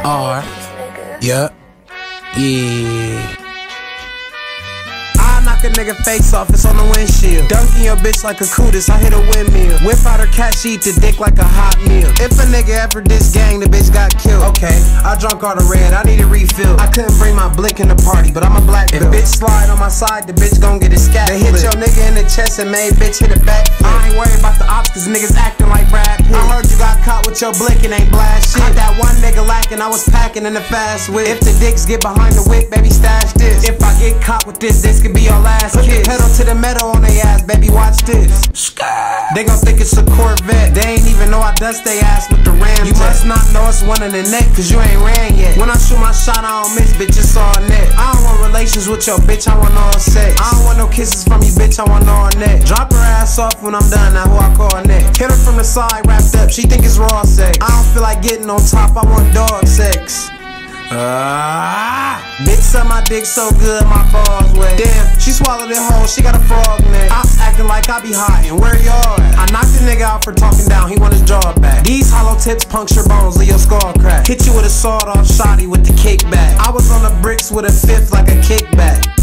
R. Yup. Yeah. Knock a nigga face off, it's on the windshield. Dunking your bitch like a cootis, I hit a windmill. Whip out her cat, she eat the dick like a hot meal. If a nigga ever diss gang, the bitch got killed. Okay, I drunk all the red, I need a refill. I couldn't bring my blick in the party, but I'm a black bill. If bitch slide on my side, the bitch gon' get a scat. They hit your nigga in the chest and made bitch hit a backflip. I ain't worried about the ops, cause niggas acting like Brad Pitt. I heard you got caught with your blick and ain't blast shit. Caught that one nigga lacking, I was packing in the fast whip. If the dicks get behind the whip, baby stash this. If I get caught with this could be your last kiss. Pedal to the metal on they ass, baby, watch this. They gon' think it's a Corvette. They ain't even know I dust they ass with the Ram. You must not know it's one in the neck, cause you ain't ran yet. When I shoot my shot, I don't miss, bitch, it's all net. I don't want relations with your bitch, I want all sex. I don't want no kisses from you, bitch, I want all neck. Drop her ass off when I'm done, now who I call next. Hit her from the side, wrapped up, she think it's raw sex. I don't feel like getting on top, I want dog sex. Bitch suck my dick so good, my balls wet. Damn, she swallowed it whole, she got a frog neck. Ops acting like I be high, and where y'all at? I knocked the nigga out for talking down, he want his jaw back. These hollow tips puncture bones, leave your skull crack. Hit you with a sawed off shotty with the kickback. I was on the bricks with a fifth like a kickback.